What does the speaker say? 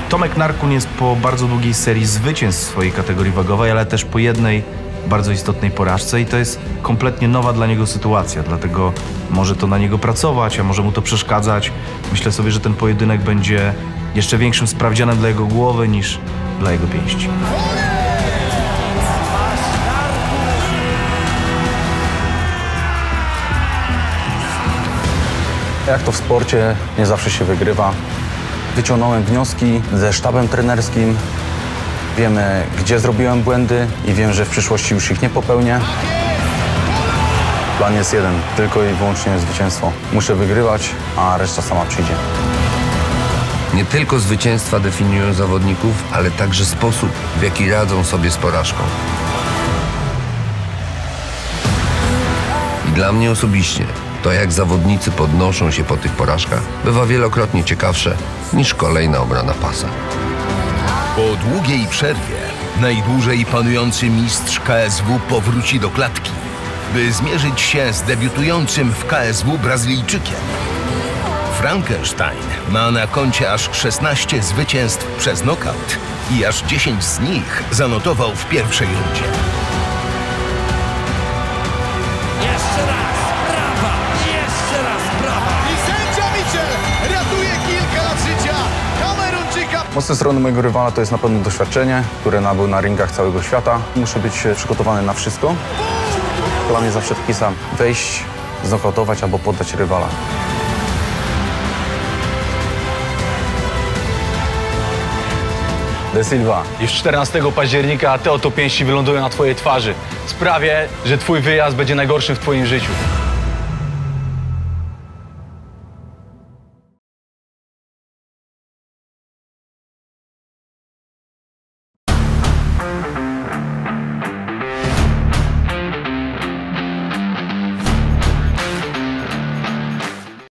Tomek Narkun jest po bardzo długiej serii zwycięstw w swojej kategorii wagowej, ale też po jednej bardzo istotnej porażce i to jest kompletnie nowa dla niego sytuacja, dlatego może to na niego pracować, a może mu to przeszkadzać. Myślę sobie, że ten pojedynek będzie jeszcze większym sprawdzianem dla jego głowy niż dla jego pięści. Jak to w sporcie, nie zawsze się wygrywa. Wyciągnąłem wnioski ze sztabem trenerskim. Wiemy, gdzie zrobiłem błędy i wiem, że w przyszłości już ich nie popełnię. Plan jest jeden, tylko i wyłącznie zwycięstwo. Muszę wygrywać, a reszta sama przyjdzie. Nie tylko zwycięstwa definiują zawodników, ale także sposób, w jaki radzą sobie z porażką. I dla mnie osobiście to, jak zawodnicy podnoszą się po tych porażkach, bywa wielokrotnie ciekawsze niż kolejna obrana pasa. Po długiej przerwie najdłużej panujący mistrz KSW powróci do klatki, by zmierzyć się z debiutującym w KSW Brazylijczykiem. Frankenstein ma na koncie aż 16 zwycięstw przez nokaut i aż 10 z nich zanotował w pierwszej rundzie. Jeszcze raz prawa, jeszcze raz prawa. I sędzia Mitchell ratuje kilka lat życia Kamerunczyka. Mocne strony mojego rywala to jest na pewno doświadczenie, które nabył na ringach całego świata. Muszę być przygotowany na wszystko. Dla mnie zawsze taki sam: wejść, znokautować albo poddać rywala. De Silva. Już 14 października te oto pięści wylądują na twojej twarzy. Sprawię, że twój wyjazd będzie najgorszym w twoim życiu.